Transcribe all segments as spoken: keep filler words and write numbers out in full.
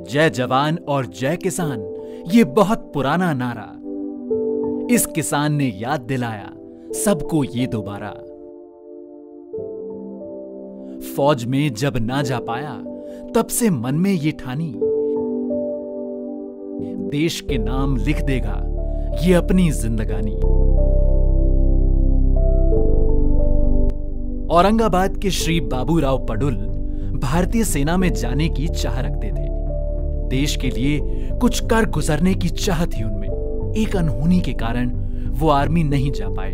जय जवान और जय किसान, ये बहुत पुराना नारा। इस किसान ने याद दिलाया सबको ये दोबारा। फौज में जब ना जा पाया तब से मन में ये ठानी, देश के नाम लिख देगा ये अपनी जिंदगानी। औरंगाबाद के श्री बाबूराव पडुल भारतीय सेना में जाने की चाह रखते थे। देश के लिए कुछ कर गुजरने की चाह थी उनमें। एक अनहोनी के कारण वो आर्मी नहीं जा पाए,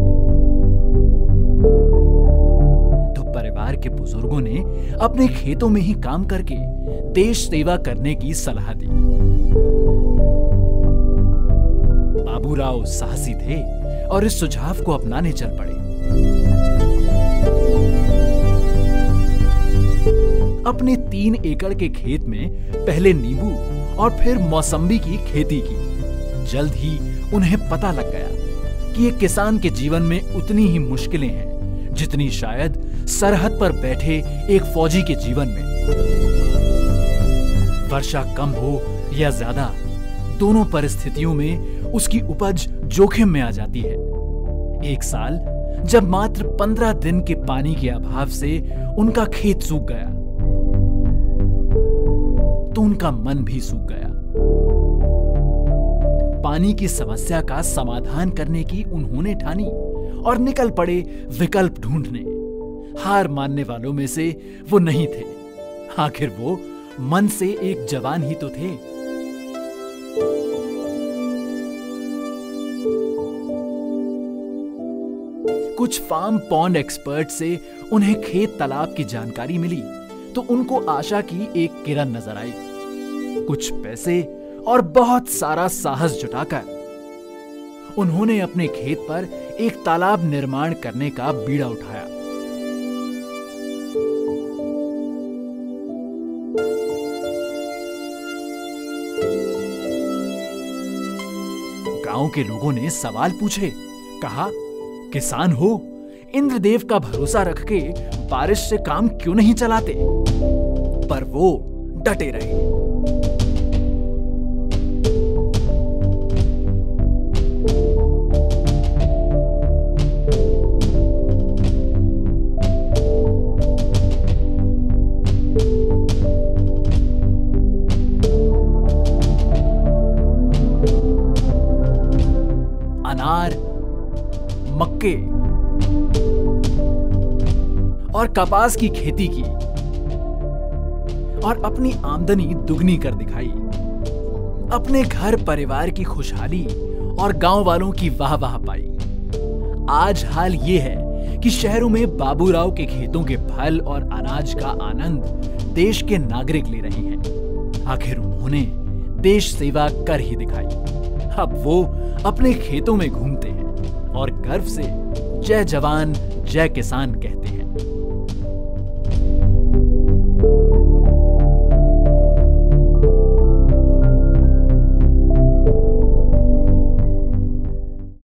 तो परिवार के बुजुर्गों ने अपने खेतों में ही काम करके देश सेवा करने की सलाह दी। बाबूराव साहसी थे और इस सुझाव को अपनाने चल पड़े। अपने तीन एकड़ के खेत में पहले नींबू और फिर मौसम्बी की खेती की। जल्द ही उन्हें पता लग गया कि एक किसान के जीवन में उतनी ही मुश्किलें हैं जितनी शायद सरहद पर बैठे एक फौजी के जीवन में। वर्षा कम हो या ज्यादा, दोनों परिस्थितियों में उसकी उपज जोखिम में आ जाती है। एक साल जब मात्र पंद्रह दिन के पानी के अभाव से उनका खेत सूख गया तो उनका मन भी सूख गया। पानी की समस्या का समाधान करने की उन्होंने ठानी और निकल पड़े विकल्प ढूंढने। हार मानने वालों में से वो नहीं थे। आखिर वो मन से एक जवान ही तो थे। कुछ फार्म पॉन्ड एक्सपर्ट से उन्हें खेत तालाब की जानकारी मिली तो उनको आशा की एक किरण नजर आई। कुछ पैसे और बहुत सारा साहस जुटाकर उन्होंने अपने खेत पर एक तालाब निर्माण करने का बीड़ा उठाया। गांव के लोगों ने सवाल पूछे। कहा, किसान हो, इंद्रदेव का भरोसा रख के बारिश से काम क्यों नहीं चलाते? पर वो डटे रहे। अनार, मक्के और कपास की खेती की और अपनी आमदनी दुगनी कर दिखाई। अपने घर परिवार की खुशहाली और गांव वालों की वाह वाह पाई। आज हाल ये है कि शहरों में बाबूराव के खेतों के फल और अनाज का आनंद देश के नागरिक ले रहे हैं। आखिर उन्होंने देश सेवा कर ही दिखाई। अब वो अपने खेतों में घूमते हैं और गर्व से जय जवान जय किसान कहते हैं।